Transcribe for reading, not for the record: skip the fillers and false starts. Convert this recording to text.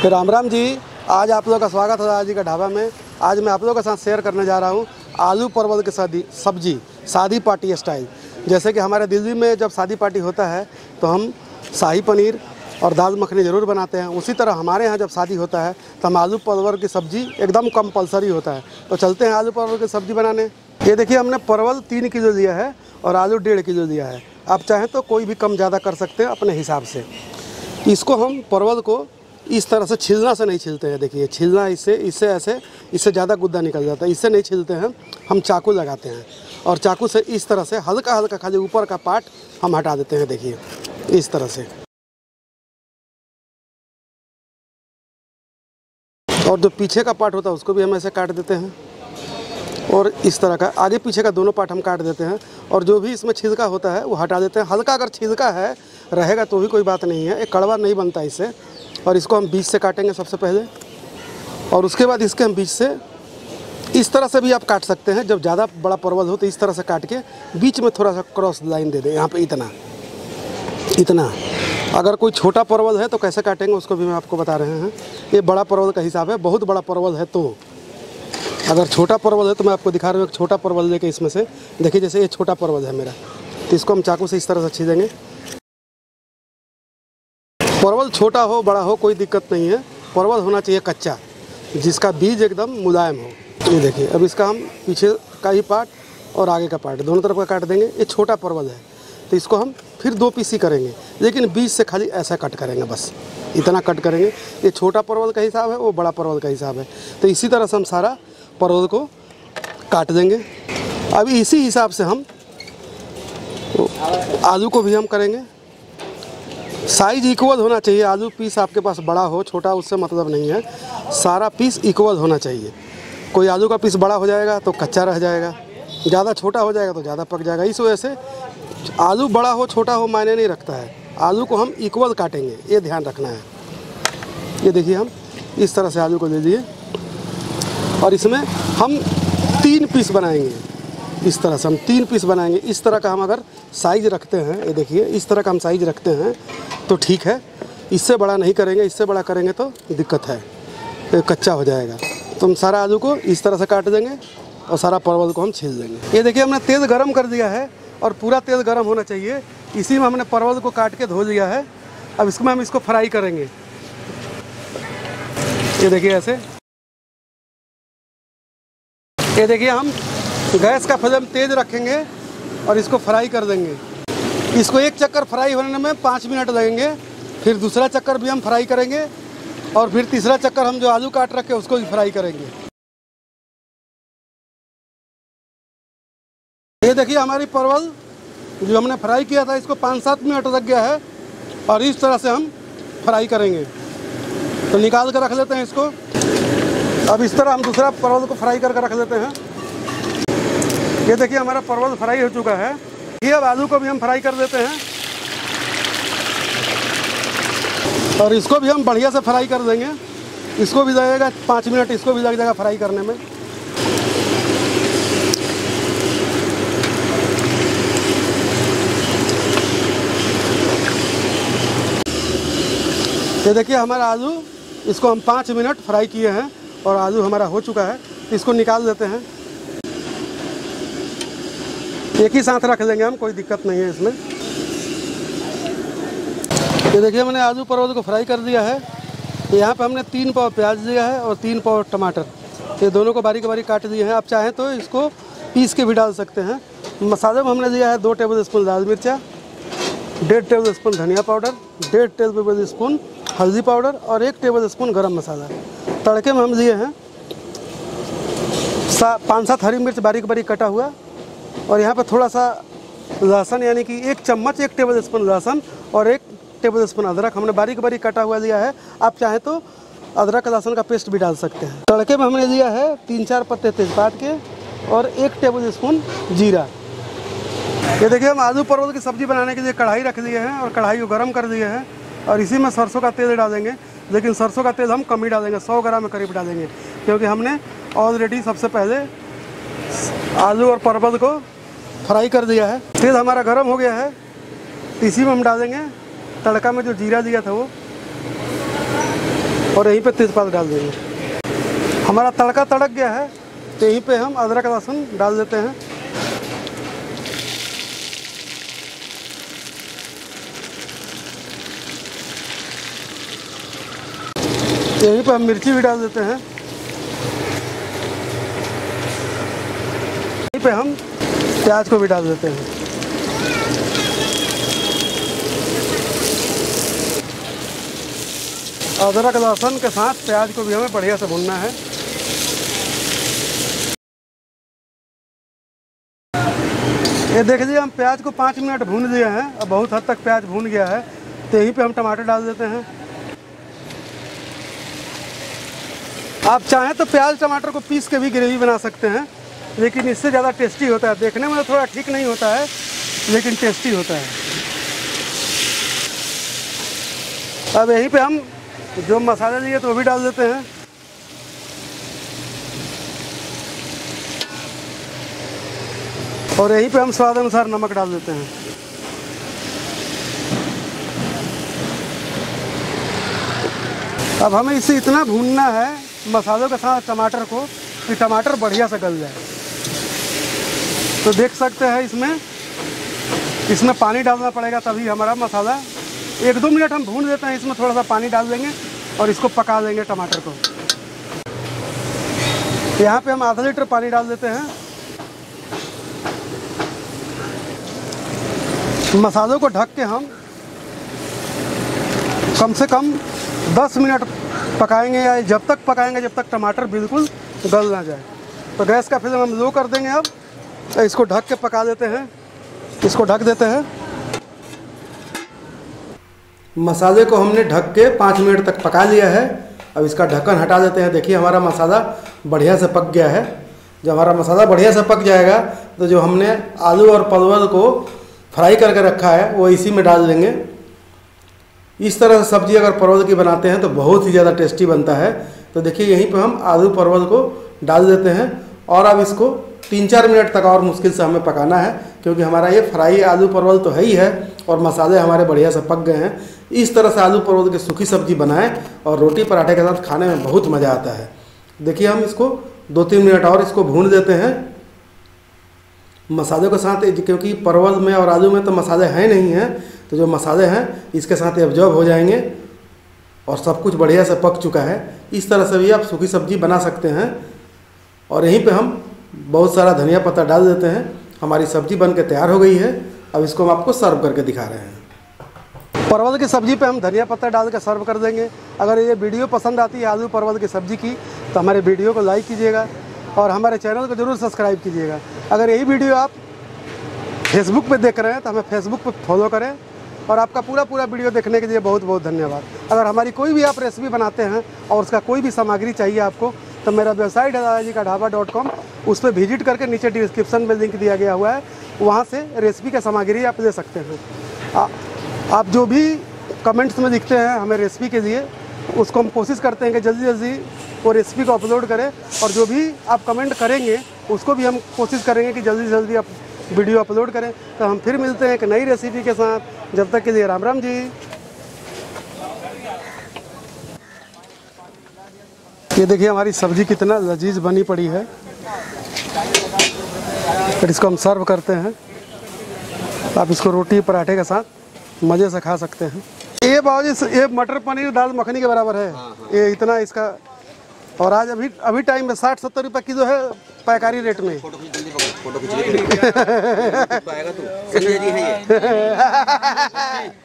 राम राम जी। आज आप लोगों का स्वागत है आज जी का ढाबा में। आज मैं आप लोगों के साथ शेयर करने जा रहा हूँ आलू परवल की सब्जी शादी पार्टी स्टाइल। जैसे कि हमारे दिल्ली में जब शादी पार्टी होता है तो हम शाही पनीर और दाल मखनी ज़रूर बनाते हैं। उसी तरह हमारे यहाँ जब शादी होता है तो हम आलू परवल की सब्ज़ी एकदम कंपलसरी होता है। तो चलते हैं आलू परवल की सब्ज़ी बनाने। ये देखिए, हमने परवल 3 किलो लिया है और आलू 1.5 किलो लिया है। आप चाहें तो कोई भी कम ज़्यादा कर सकते हैं अपने हिसाब से। इसको हम परवल को इस तरह से छीलना से नहीं छीलते हैं। देखिए, छीलना इससे इससे ज़्यादा गुद्दा निकल जाता है। इससे नहीं छीलते हैं, हम चाकू लगाते हैं और चाकू से इस तरह से हल्का हल्का खाली ऊपर का पार्ट हम हटा देते हैं। देखिए, इस तरह से। और जो पीछे का पार्ट होता है उसको भी हम ऐसे काट देते हैं और इस तरह का आगे पीछे का दोनों पार्ट हम काट देते हैं। और जो भी इसमें छिलका होता है वो हटा देते हैं। हल्का अगर छिलका है रहेगा तो भी कोई बात नहीं है, एक कड़वा नहीं बनता इससे। और इसको हम बीच से काटेंगे सबसे पहले और उसके बाद इसके हम बीच से इस तरह से भी आप काट सकते हैं। जब ज़्यादा बड़ा परवल हो तो इस तरह से काट के बीच में थोड़ा सा क्रॉस लाइन दे दें, यहाँ पे इतना। अगर कोई छोटा परवल है तो कैसे काटेंगे उसको भी मैं आपको बता रहे हैं। ये बड़ा परवल का हिसाब है। बहुत बड़ा परवल है तो, अगर छोटा परवल है तो मैं आपको दिखा रहा हूँ। एक छोटा परवल लेके इसमें से देखिए, जैसे ये छोटा परवल है मेरा, तो इसको हम चाकू से इस तरह से छीलेंगे। परवल छोटा हो बड़ा हो कोई दिक्कत नहीं है, परवल होना चाहिए कच्चा, जिसका बीज एकदम मुलायम हो। ये देखिए, अब इसका हम पीछे का ही पार्ट और आगे का पार्ट दोनों तरफ का काट देंगे। ये छोटा परवल है तो इसको हम फिर 2 पीस ही करेंगे, लेकिन बीच से खाली ऐसा कट करेंगे, बस इतना कट करेंगे। ये छोटा परवल का हिसाब है, वो बड़ा परवल का हिसाब है। तो इसी तरह से हम सारा परवल को काट देंगे। अभी इसी हिसाब से हम आलू को भी हम करेंगे। साइज इक्वल होना चाहिए। आलू पीस आपके पास बड़ा हो छोटा उससे मतलब नहीं है, सारा पीस इक्वल होना चाहिए। कोई आलू का पीस बड़ा हो जाएगा तो कच्चा रह जाएगा, ज़्यादा छोटा हो जाएगा तो ज़्यादा पक जाएगा। इस वजह से आलू बड़ा हो छोटा हो मायने नहीं रखता है, आलू को हम इक्वल काटेंगे, ये ध्यान रखना है। ये देखिए, हम इस तरह से आलू को ले लिए और इसमें हम 3 पीस बनाएंगे। इस तरह से हम 3 पीस बनाएंगे। इस तरह का हम अगर साइज़ रखते हैं, ये देखिए, इस तरह का हम साइज़ रखते हैं तो ठीक है। इससे बड़ा नहीं करेंगे, इससे बड़ा करेंगे तो दिक्कत है, तो कच्चा हो जाएगा। तो हम सारा आलू को इस तरह से काट देंगे और सारा परवल को हम छील देंगे। ये देखिए, हमने तेल गरम कर दिया है और पूरा तेल गरम होना चाहिए। इसी में हमने परवल को काट के धो लिया है। अब इसमें हम इसको फ्राई करेंगे। ये देखिए ऐसे। ये देखिए, हम गैस का फ्लेम तेज रखेंगे और इसको फ्राई कर देंगे। इसको एक चक्कर फ्राई होने में 5 मिनट लगेंगे, फिर दूसरा चक्कर भी हम फ्राई करेंगे और फिर तीसरा चक्कर हम जो आलू काट रखे उसको भी फ्राई करेंगे। ये देखिए, हमारी परवल जो हमने फ्राई किया था इसको 5-7 मिनट लग गया है और इस तरह से हम फ्राई करेंगे। तो निकाल कर रख लेते हैं इसको। अब इस तरह हम दूसरा परवल को फ्राई करके रख लेते हैं। ये देखिए, हमारा परवल फ्राई हो चुका है। ये अब आलू को भी हम फ्राई कर देते हैं और इसको भी हम बढ़िया से फ्राई कर देंगे। इसको भी लगेगा 5 मिनट, इसको भी लग जाएगा फ्राई करने में। ये देखिए, हमारा आलू, इसको हम 5 मिनट फ्राई किए हैं और आलू हमारा हो चुका है। इसको निकाल देते हैं। एक ही साथ रख लेंगे हम, कोई दिक्कत नहीं है इसमें। ये देखिए, मैंने आलू परवल को फ्राई कर दिया है। यहाँ पे हमने 3 पाव प्याज लिया है और 3 पाव टमाटर, ये दोनों को बारीक बारीक काट दिए हैं। आप चाहें तो इसको पीस के भी डाल सकते हैं। मसाले में हमने लिया है 2 टेबल स्पून लाल मिर्चा, 1.5 टेबल स्पून धनिया पाउडर, 1.5 टेबल स्पून हल्दी पाउडर और 1 टेबल स्पून गरम मसाला। तड़के में हम लिए हैं 5-7 हरी मिर्च बारीक बारीक कटा हुआ और यहाँ पे थोड़ा सा लहसुन, यानी कि 1 चम्मच 1 टेबल स्पून लहसुन और 1 टेबल स्पून अदरक हमने बारीक बारीक कटा हुआ लिया है। आप चाहें तो अदरक लहसुन का पेस्ट भी डाल सकते हैं। तड़के में हमने लिया है 3-4 पत्ते तेजपात के और 1 टेबल स्पून जीरा। ये देखिए, हम आलू परवल की सब्ज़ी बनाने के लिए कढ़ाई रख लिए हैं और कढ़ाई को गर्म कर दिए हैं और इसी में सरसों का तेल डालेंगे। लेकिन सरसों का तेल हम कम ही डालेंगे, 100 ग्राम करीब डालेंगे, क्योंकि हमने ऑलरेडी सबसे पहले आलू और परवल को फ्राई कर दिया है। तेल हमारा गर्म हो गया है तो इसी में हम डालेंगे तड़का में जो जीरा दिया था वो। और यहीं पे तेज़पात डाल देंगे। हमारा तड़का तड़क गया है तो यहीं पे हम अदरक लहसुन डाल देते हैं। यहीं पे हम मिर्ची भी डाल देते हैं। यहीं पे हम प्याज को भी डाल देते हैं। अदरक लहसुन के साथ प्याज को भी हमें बढ़िया से भूनना है। ये देख लीजिए हम प्याज को 5 मिनट भून दिए हैं। अब बहुत हद तक प्याज भून गया है तो यहीं पे हम टमाटर डाल देते हैं। आप चाहें तो प्याज टमाटर को पीस के भी ग्रेवी बना सकते हैं, लेकिन इससे ज़्यादा टेस्टी होता है। देखने में थोड़ा ठीक नहीं होता है लेकिन टेस्टी होता है। अब यहीं पे हम जो मसाले लिए तो वो भी डाल देते हैं। और यहीं पे हम स्वाद अनुसार नमक डाल देते हैं। अब हमें इसे इतना भूनना है मसालों के साथ टमाटर को कि टमाटर बढ़िया से गल जाए। तो देख सकते हैं इसमें पानी डालना पड़ेगा तभी हमारा मसाला। 1-2 मिनट हम भून देते हैं, इसमें थोड़ा सा पानी डाल देंगे और इसको पका देंगे टमाटर को। यहाँ पे हम आधा लीटर पानी डाल देते हैं। मसालों को ढक के हम कम से कम 10 मिनट पकाएंगे, या जब तक पकाएंगे जब तक टमाटर बिल्कुल गल ना जाए। तो गैस का फ्लेम हम लो कर देंगे। अब इसको ढक के पका देते हैं। इसको ढक देते हैं। मसाले को हमने ढक के 5 मिनट तक पका लिया है। अब इसका ढक्कन हटा देते हैं। देखिए हमारा मसाला बढ़िया से पक गया है। जब हमारा मसाला बढ़िया से पक जाएगा तो जो हमने आलू और परवल को फ्राई करके रखा है वो इसी में डाल देंगे। इस तरह से सब्ज़ी अगर परवल की बनाते हैं तो बहुत ही ज़्यादा टेस्टी बनता है। तो देखिए यहीं पर हम आलू परवल को डाल देते हैं और अब इसको 3-4 मिनट तक और मुश्किल से हमें पकाना है, क्योंकि हमारा ये फ्राई आलू परवल तो है ही है और मसाले हमारे बढ़िया से पक गए हैं। इस तरह से आलू परवल की सूखी सब्ज़ी बनाएं और रोटी पराठे के साथ खाने में बहुत मज़ा आता है। देखिए हम इसको 2-3 मिनट और इसको भून देते हैं मसाले के साथ, क्योंकि परवल में और आलू में तो मसाले हैं नहीं हैं। तो जो मसाले हैं इसके साथ एब्जॉर्ब हो जाएंगे और सब कुछ बढ़िया से पक चुका है। इस तरह से भी आप सूखी सब्ज़ी बना सकते हैं। और यहीं पे हम बहुत सारा धनिया पत्ता डाल देते हैं। हमारी सब्ज़ी बन के तैयार हो गई है। अब इसको हम आपको सर्व करके दिखा रहे हैं। परवल की सब्ज़ी पे हम धनिया पत्ता डाल के सर्व कर देंगे। अगर ये वीडियो पसंद आती है आलू परवल की सब्ज़ी की तो हमारे वीडियो को लाइक कीजिएगा और हमारे चैनल को ज़रूर सब्सक्राइब कीजिएगा। अगर यही वीडियो आप फेसबुक पे देख रहे हैं तो हमें फेसबुक पे फॉलो करें। और आपका पूरा वीडियो देखने के लिए बहुत बहुत धन्यवाद। अगर हमारी कोई भी आप रेसिपी बनाते हैं और उसका कोई भी सामग्री चाहिए आपको तो मेरा वेबसाइट है दादाजी-का-ढाबा.com। उस पर विजिट करके नीचे डिस्क्रिप्शन में लिंक दिया गया हुआ है, वहाँ से रेसिपी का सामग्री आप ले सकते हैं। आप जो भी कमेंट्स में लिखते हैं हमें रेसिपी के लिए, उसको हम कोशिश करते हैं कि जल्दी जल्दी वो रेसिपी को अपलोड करें। और जो भी आप कमेंट करेंगे उसको भी हम कोशिश करेंगे कि जल्दी जल्दी आप वीडियो अपलोड करें। तो हम फिर मिलते हैं एक नई रेसिपी के साथ। जब तक के लिए राम राम जी। ये देखिए हमारी सब्ज़ी कितना लजीज बनी पड़ी है। फिर इसको हम सर्व करते हैं। आप इसको रोटी पराठे के साथ मज़े से खा सकते हैं। ये बाबूजी ये मटर पनीर दाल मखनी के बराबर है। ये इतना इसका, और आज अभी टाइम में 60-70 रुपये किलो है पैकारी रेट में। फोटो खींच ले।